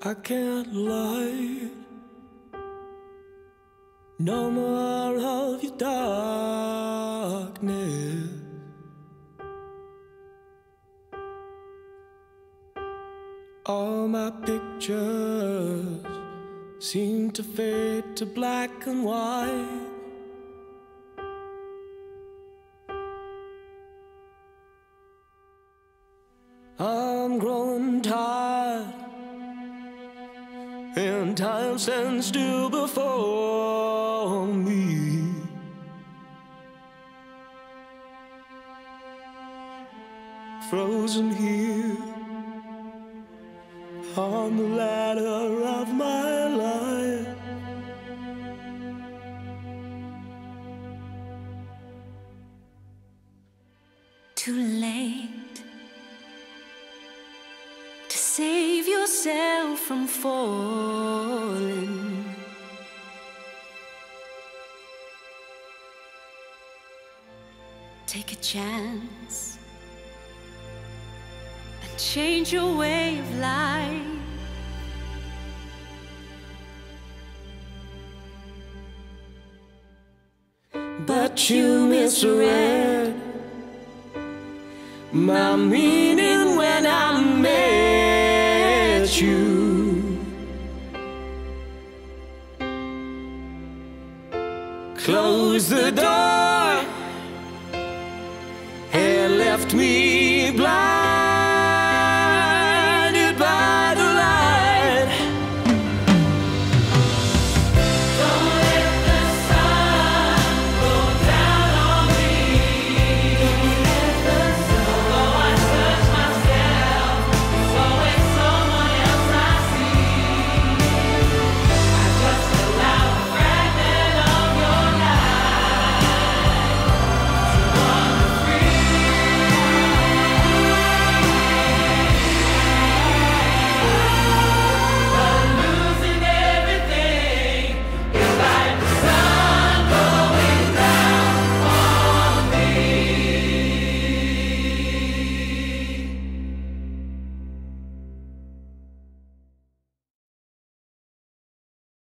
I can't lie. No more of your darkness. All my pictures seem to fade to black and white. I'm growing tired, and time stands still before me. Frozen here on the ladder of my life. Too late to save yourself from falling. Take a chance and change your way of life. But you misread my meaning when I met you. Closed the door and left me